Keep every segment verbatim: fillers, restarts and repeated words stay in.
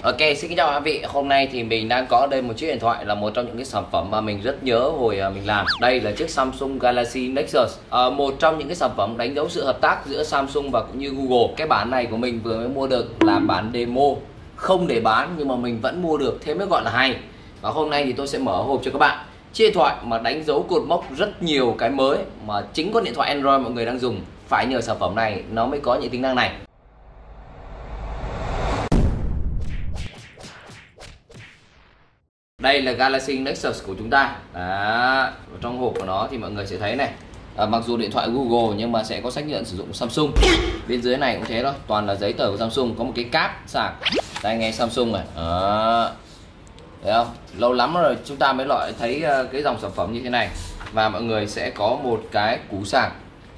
Ok, xin chào các vị. Hôm nay thì mình đang có đây một chiếc điện thoại là một trong những cái sản phẩm mà mình rất nhớ hồi mình làm. Đây là chiếc Samsung Galaxy Nexus, à, một trong những cái sản phẩm đánh dấu sự hợp tác giữa Samsung và cũng như Google. Cái bản này của mình vừa mới mua được là bản demo, không để bán nhưng mà mình vẫn mua được, thế mới gọi là hay. Và hôm nay thì tôi sẽ mở hộp cho các bạn chiếc điện thoại mà đánh dấu cột mốc rất nhiều cái mới mà chính con điện thoại Android mọi người đang dùng phải nhờ sản phẩm này nó mới có những tính năng này. Đây là Galaxy Nexus của chúng ta. Đó, trong hộp của nó thì mọi người sẽ thấy này, à, mặc dù điện thoại Google nhưng mà sẽ có xác nhận sử dụng Samsung. Bên dưới này cũng thế thôi, toàn là giấy tờ của Samsung. Có một cái cáp sạc tai nghe Samsung này. Đó, thấy không? Lâu lắm rồi chúng ta mới loại thấy cái dòng sản phẩm như thế này. Và mọi người sẽ có một cái củ sạc.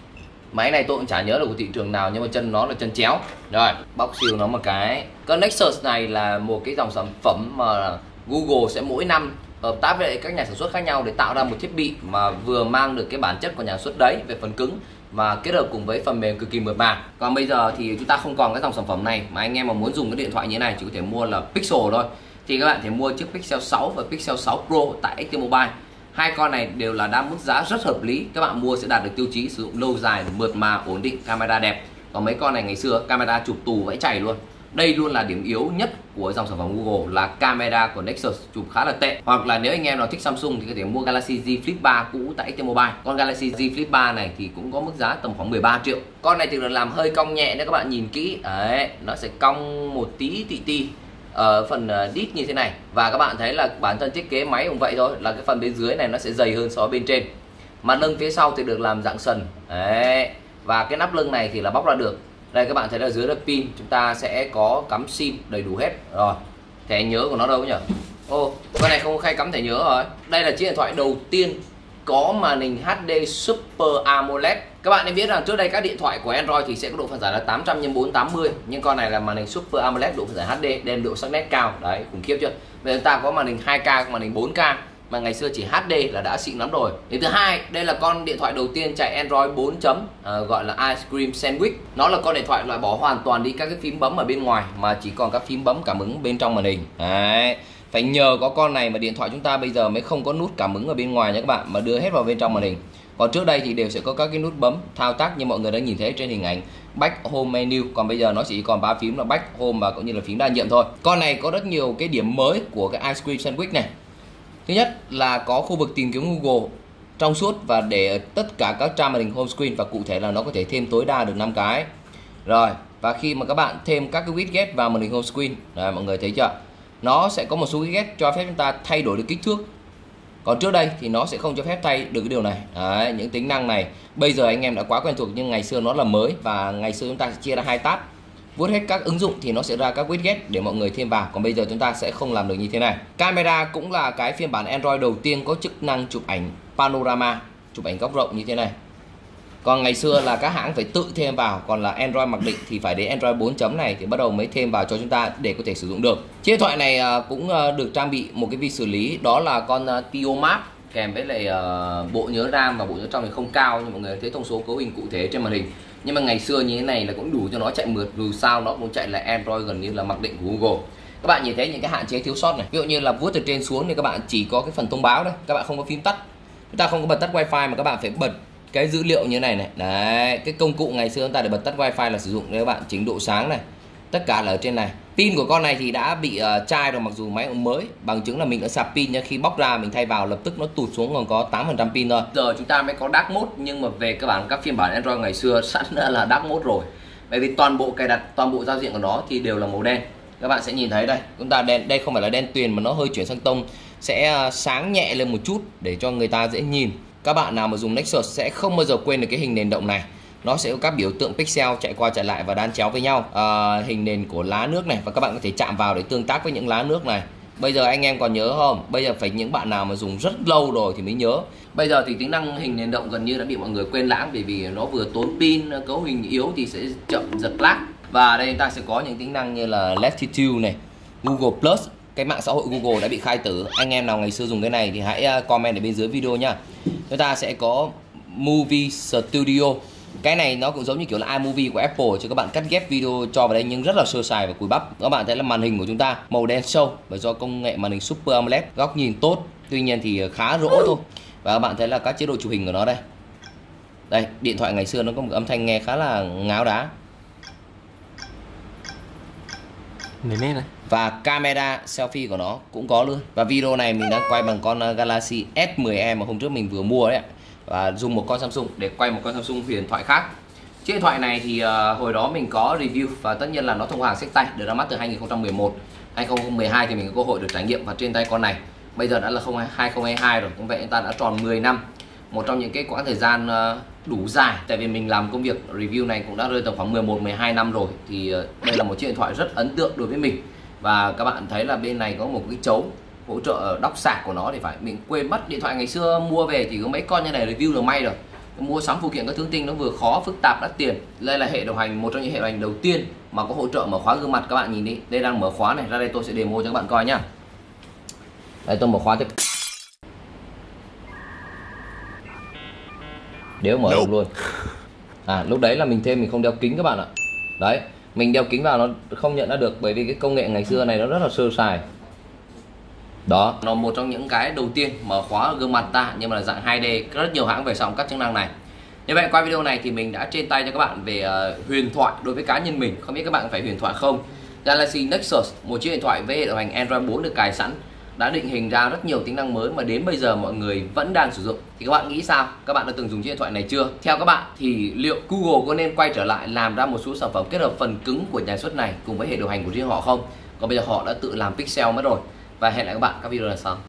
Máy này tôi cũng chả nhớ là của thị trường nào nhưng mà chân nó là chân chéo. Rồi, bóc siêu nó một cái. Con Nexus này là một cái dòng sản phẩm mà Google sẽ mỗi năm hợp tác với các nhà sản xuất khác nhau để tạo ra một thiết bị mà vừa mang được cái bản chất của nhà sản xuất đấy về phần cứng và kết hợp cùng với phần mềm cực kỳ mượt mà. Còn bây giờ thì chúng ta không còn cái dòng sản phẩm này, mà anh em mà muốn dùng cái điện thoại như thế này chỉ có thể mua là Pixel thôi. Thì các bạn thể mua chiếc Pixel sáu và Pixel sáu Pro tại ích tê Mobile. Hai con này đều là đang mức giá rất hợp lý. Các bạn mua sẽ đạt được tiêu chí sử dụng lâu dài, mượt mà, ổn định, camera đẹp. Còn mấy con này ngày xưa camera chụp tù vẫy chảy luôn. Đây luôn là điểm yếu nhất của dòng sản phẩm Google là camera của Nexus chụp khá là tệ. Hoặc là nếu anh em nào thích Samsung thì có thể mua Galaxy Z Flip ba cũ tại ích tê Mobile. Con Galaxy Z Flip ba này thì cũng có mức giá tầm khoảng mười ba triệu. Con này thì được làm hơi cong nhẹ nếu các bạn nhìn kỹ. Đấy, nó sẽ cong một tí tị ti ở phần đít như thế này. Và các bạn thấy là bản thân thiết kế máy cũng vậy thôi, là cái phần bên dưới này nó sẽ dày hơn so với bên trên. Mặt lưng phía sau thì được làm dạng sần. Đấy. Và cái nắp lưng này thì là bóc ra được. Đây các bạn thấy là dưới là pin, chúng ta sẽ có cắm sim đầy đủ hết. Rồi, thẻ nhớ của nó đâu nhỉ? Ô, con này không có khay cắm thẻ nhớ rồi. Đây là chiếc điện thoại đầu tiên có màn hình hát đê Super AMOLED. Các bạn nên biết rằng trước đây các điện thoại của Android thì sẽ có độ phân giải là tám trăm nhân bốn trăm tám mươi, nhưng con này là màn hình Super AMOLED, độ phân giải hát đê, đem độ sắc nét cao. Đấy, khủng khiếp chưa? Bây giờ chúng ta có màn hình hai K, màn hình bốn K, mà ngày xưa chỉ hát đê là đã xịn lắm rồi. Điểm thứ hai, đây là con điện thoại đầu tiên chạy Android bốn chấm, à, gọi là Ice Cream Sandwich. Nó là con điện thoại loại bỏ hoàn toàn đi các cái phím bấm ở bên ngoài mà chỉ còn các phím bấm cảm ứng bên trong màn hình. Đấy. Phải nhờ có con này mà điện thoại chúng ta bây giờ mới không có nút cảm ứng ở bên ngoài nhé các bạn, mà đưa hết vào bên trong màn hình. Còn trước đây thì đều sẽ có các cái nút bấm thao tác như mọi người đã nhìn thấy trên hình ảnh, Back, Home, Menu. Còn bây giờ nó chỉ còn ba phím là Back, Home và cũng như là phím đa nhiệm thôi. Con này có rất nhiều cái điểm mới của cái Ice Cream Sandwich này. Thứ nhất là có khu vực tìm kiếm Google trong suốt và để ở tất cả các trang màn hình home screen, và cụ thể là nó có thể thêm tối đa được năm cái. Rồi, và khi mà các bạn thêm các cái widget vào màn hình home screen, đấy, mọi người thấy chưa? Nó sẽ có một số widget cho phép chúng ta thay đổi được kích thước. Còn trước đây thì nó sẽ không cho phép thay được cái điều này. Đấy, những tính năng này bây giờ anh em đã quá quen thuộc nhưng ngày xưa nó là mới, và ngày xưa chúng ta sẽ chia ra hai tab. Vuốt hết các ứng dụng thì nó sẽ ra các widget để mọi người thêm vào. Còn bây giờ chúng ta sẽ không làm được như thế này. Camera cũng là cái phiên bản Android đầu tiên có chức năng chụp ảnh panorama, chụp ảnh góc rộng như thế này. Còn ngày xưa là các hãng phải tự thêm vào. Còn là Android mặc định thì phải đến Android bốn chấm này thì bắt đầu mới thêm vào cho chúng ta để có thể sử dụng được. Chiếc điện thoại này cũng được trang bị một cái vi xử lý, đó là con TioMap kèm với lại bộ nhớ RAM, và bộ nhớ trong thì không cao nhưng mọi người thấy thông số cấu hình cụ thể trên màn hình. Nhưng mà ngày xưa như thế này là cũng đủ cho nó chạy mượt, dù sao nó cũng chạy là Android gần như là mặc định của Google. Các bạn nhìn thấy những cái hạn chế thiếu sót này, ví dụ như là vuốt từ trên xuống thì các bạn chỉ có cái phần thông báo đây, các bạn không có phím tắt. Chúng ta không có bật tắt wifi mà các bạn phải bật cái dữ liệu như này này. Đấy, cái công cụ ngày xưa chúng ta để bật tắt wifi là sử dụng để các bạn chỉnh độ sáng này, tất cả là ở trên này. Pin của con này thì đã bị uh, chai rồi, mặc dù máy cũng mới, bằng chứng là mình đã sạc pin nha, khi bóc ra mình thay vào lập tức nó tụt xuống còn có tám phần trăm pin thôi. Giờ chúng ta mới có Dark Mode, nhưng mà về các bạn các phiên bản Android ngày xưa sẵn là Dark Mode rồi. Bởi vì toàn bộ cài đặt, toàn bộ giao diện của nó thì đều là màu đen. Các bạn sẽ nhìn thấy đây, chúng ta đen, đây không phải là đen tuyền mà nó hơi chuyển sang tông, sẽ uh, sáng nhẹ lên một chút để cho người ta dễ nhìn. Các bạn nào mà dùng Nexus sẽ không bao giờ quên được cái hình nền động này. Nó sẽ có các biểu tượng pixel chạy qua chạy lại và đan chéo với nhau, à, hình nền của lá nước này, và các bạn có thể chạm vào để tương tác với những lá nước này. Bây giờ anh em còn nhớ không? Bây giờ phải những bạn nào mà dùng rất lâu rồi thì mới nhớ. Bây giờ thì tính năng hình nền động gần như đã bị mọi người quên lãng, bởi vì nó vừa tốn pin, cấu hình yếu thì sẽ chậm giật lag. Và đây chúng ta sẽ có những tính năng như là Latitude này, Google Plus. Cái mạng xã hội Google đã bị khai tử. Anh em nào ngày xưa dùng cái này thì hãy comment ở bên dưới video nhá. Chúng ta sẽ có Movie Studio, Cái này nó cũng giống như kiểu là iMovie của Apple, cho các bạn cắt ghép video cho vào đây nhưng rất là sơ sài và cùi bắp. Các bạn thấy là màn hình của chúng ta màu đen sâu bởi do công nghệ màn hình Super AMOLED, góc nhìn tốt, tuy nhiên thì khá rỗ thôi. Và các bạn thấy là các chế độ chụp hình của nó đây. Đây, điện thoại ngày xưa nó có một âm thanh nghe khá là ngáo đá. Này này. Và camera selfie của nó cũng có luôn. Và video này mình đang quay bằng con Galaxy S mười e mà hôm trước mình vừa mua đấy ạ. Và dùng một con Samsung để quay một con Samsung huyền thoại khác. Chiếc điện thoại này thì uh, hồi đó mình có review và tất nhiên là nó thông hàng xách tay, được ra mắt từ hai nghìn không trăm mười một. hai nghìn không trăm mười hai thì mình có cơ hội được trải nghiệm và trên tay con này. Bây giờ đã là hai nghìn không trăm hai mươi hai rồi, cũng vậy chúng ta đã tròn mười năm. Một trong những cái quãng thời gian uh, đủ dài, tại vì mình làm công việc review này cũng đã rơi tầm khoảng mười một mười hai năm rồi. Thì uh, đây là một chiếc điện thoại rất ấn tượng đối với mình. Và các bạn thấy là bên này có một cái chấu hỗ trợ đóc sạc của nó, thì phải mình quên mất. Điện thoại ngày xưa mua về thì có mấy con như này review là may rồi. Mua sắm phụ kiện các thứ tinh nó vừa khó, phức tạp, đắt tiền. Đây là hệ điều hành, một trong những hệ điều hành đầu tiên mà có hỗ trợ mở khóa gương mặt. Các bạn nhìn đi, đây đang mở khóa này, ra đây tôi sẽ demo cho các bạn coi nhá. Đây tôi mở khóa tiếp. Đéo mở được luôn. À lúc đấy là mình thêm mình không đeo kính các bạn ạ. Đấy, mình đeo kính vào nó không nhận ra được, bởi vì cái công nghệ ngày xưa này nó rất là sơ sài. Đó, nó một trong những cái đầu tiên mở khóa gương mặt ta, nhưng mà là dạng hai D. Rất nhiều hãng về sau các chức năng này. Như vậy qua video này thì mình đã trên tay cho các bạn về uh, huyền thoại đối với cá nhân mình. Không biết các bạn phải huyền thoại không? Galaxy Nexus, một chiếc điện thoại với hệ điều hành Android bốn được cài sẵn, đã định hình ra rất nhiều tính năng mới mà đến bây giờ mọi người vẫn đang sử dụng. Thì các bạn nghĩ sao? Các bạn đã từng dùng chiếc điện thoại này chưa? Theo các bạn thì liệu Google có nên quay trở lại làm ra một số sản phẩm kết hợp phần cứng của nhà xuất này cùng với hệ điều hành của riêng họ không? Còn bây giờ họ đã tự làm pixel mất rồi. Và hẹn lại các bạn các video lần sau.